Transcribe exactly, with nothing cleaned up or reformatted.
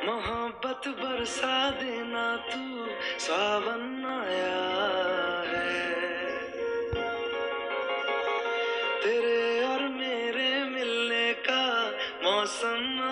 मोहब्बत बरसा देना तू, सावन आया है। तेरे और मेरे मिलने का मौसम